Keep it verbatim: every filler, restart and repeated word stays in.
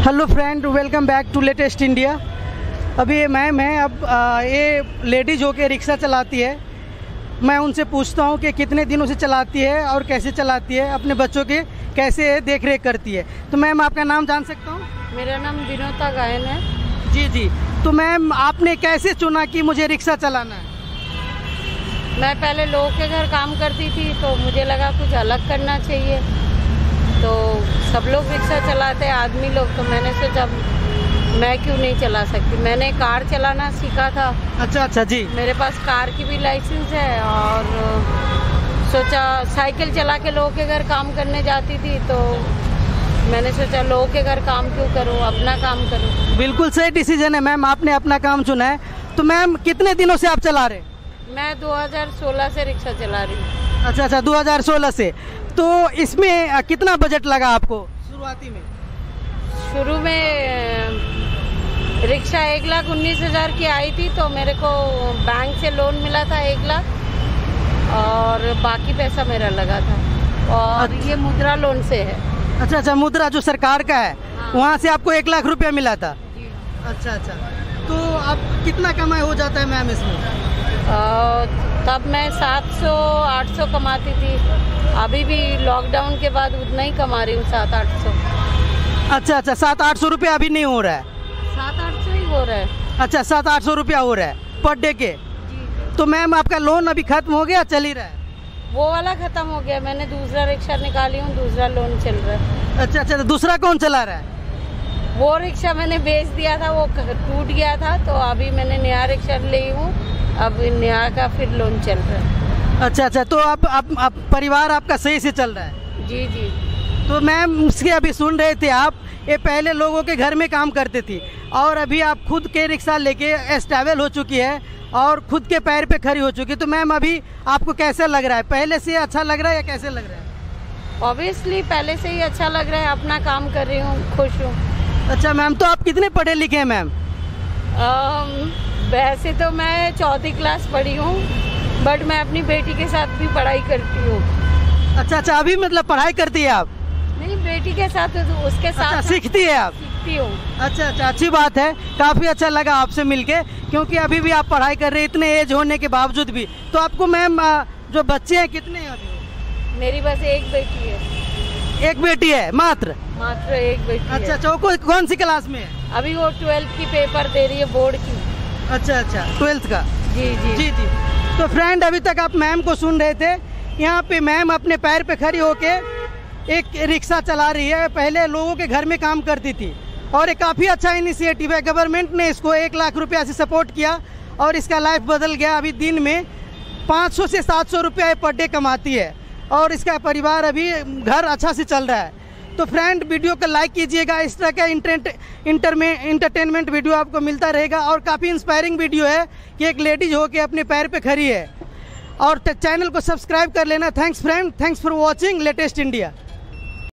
Hello friend, welcome back to latest India. अभी ये ma'am है, अब आ, ये लेडीज होके रिक्शा चलाती है। मैं उनसे पूछता हूँ कि कितने दिनों से चलाती है और कैसे चलाती है, अपने बच्चों के कैसे देख रेख करती है। तो मैम आपका नाम जान सकता हूँ? मेरा नाम विनोता गायन है। जी जी। तो मैम आपने कैसे चुना कि मुझे रिक्शा चलाना है? मैं पहले लोगों के घर काम करती थी तो मुझे लगा कुछ अलग करना चाहिए। तो सब लोग रिक्शा चलाते हैं, आदमी लोग, तो मैंने सोचा मैं क्यों नहीं चला सकती। मैंने कार चलाना सीखा था। अच्छा अच्छा जी। मेरे पास कार की भी लाइसेंस है और सोचा साइकिल चला के लोगों के घर काम करने जाती थी, तो मैंने सोचा लोगों के घर काम क्यों करूं, अपना काम करूं। बिल्कुल सही डिसीजन है मैम, आपने अपना काम चुना है। तो मैम कितने दिनों से आप चला रहे हैं? मैं दो हज़ार सोलह से रिक्शा चला रही हूँ। अच्छा अच्छा, दो हज़ार सोलह से। तो इसमें कितना बजट लगा आपको शुरुआती में? शुरू में रिक्शा एक लाख उन्नीस हजार की आई थी, तो मेरे को बैंक से लोन मिला था एक लाख और बाकी पैसा मेरा लगा था। और अच्छा। ये मुद्रा लोन से है। अच्छा अच्छा, मुद्रा जो सरकार का है। हाँ। वहाँ से आपको एक लाख रुपया मिला था। जी। अच्छा अच्छा। तो अब कितना कमाई हो जाता है मैम इसमें? आ, तब मैं सात सौ आठ सौ कमाती थी। अभी भी लॉकडाउन के बाद उतना ही कमा रही हूँ, सात आठ सौ। अच्छा अच्छा, सात आठ सौ रुपया अभी नहीं हो रहा है? सात आठ सौ ही हो रहा है। अच्छा, सात आठ सौ रुपया हो रहा है पर डे के। जी। तो मैम आपका लोन अभी खत्म हो गया, चल ही रहा है? वो वाला खत्म हो गया, मैंने दूसरा रिक्शा निकाली हूँ, दूसरा लोन चल रहा है। अच्छा अच्छा, तो दूसरा कौन चला रहा है? वो रिक्शा मैंने बेच दिया था, वो टूट गया था, तो अभी मैंने नया रिक्शा ली हूँ। अब नया का फिर लोन चल रहा है। अच्छा अच्छा, तो आप, आप, आप परिवार आपका सही से चल रहा है? जी जी। तो मैम उसके अभी सुन रहे थे आप, ये पहले लोगों के घर में काम करती थी और अभी आप खुद के रिक्शा लेके एस्टेबल हो चुकी है और खुद के पैर पे खड़ी हो चुकी है। तो मैम अभी आपको कैसा लग रहा है? पहले से अच्छा लग रहा है या कैसे लग रहा है? ऑब्वियसली पहले से ही अच्छा लग रहा है, अपना काम कर रही हूँ, खुश हूँ। अच्छा मैम, तो आप कितने पढ़े लिखे हैं मैम? वैसे तो मैं चौथी क्लास पढ़ी हूँ, बट मैं अपनी बेटी के साथ भी पढ़ाई करती हूँ। अच्छा अच्छा, अभी मतलब पढ़ाई करती है आप? नहीं, बेटी के साथ, तो उसके साथ। अच्छा, सीखती है आप? सीखती हूँ। अच्छा अच्छा, अच्छी बात है, काफ़ी अच्छा लगा आपसे मिलके, क्योंकि अभी भी आप पढ़ाई कर रहे हैं इतने एज होने के बावजूद भी। तो आपको मैम जो बच्चे हैं कितने हैं अभी? मेरी बस एक बेटी है। एक बेटी है मात्र? मात्र एक बेटी। अच्छा अच्छा, वो कौन सी क्लास में है? अभी वो ट्वेल्थ की पेपर दे रही है, बोर्ड की। अच्छा अच्छा, ट्वेल्थ का। जी जी जी जी। तो फ्रेंड, अभी तक आप मैम को सुन रहे थे। यहाँ पे मैम अपने पैर पे खड़ी होके एक रिक्शा चला रही है। पहले लोगों के घर में काम करती थी और ये काफ़ी अच्छा इनिशिएटिव है। गवर्नमेंट ने इसको एक लाख रुपया से सपोर्ट किया और इसका लाइफ बदल गया। अभी दिन में पाँच सौ से सात सौ रुपया पर डे कमाती है और इसका परिवार अभी घर अच्छा से चल रहा है। तो फ्रेंड, वीडियो को लाइक कीजिएगा, इस तरह का इंटर में इंटरटेनमेंट वीडियो आपको मिलता रहेगा और काफ़ी इंस्पायरिंग वीडियो है कि एक लेडीज होके अपने पैर पे खड़ी है। और चैनल को सब्सक्राइब कर लेना। Thanks friend, thanks for watching latest India.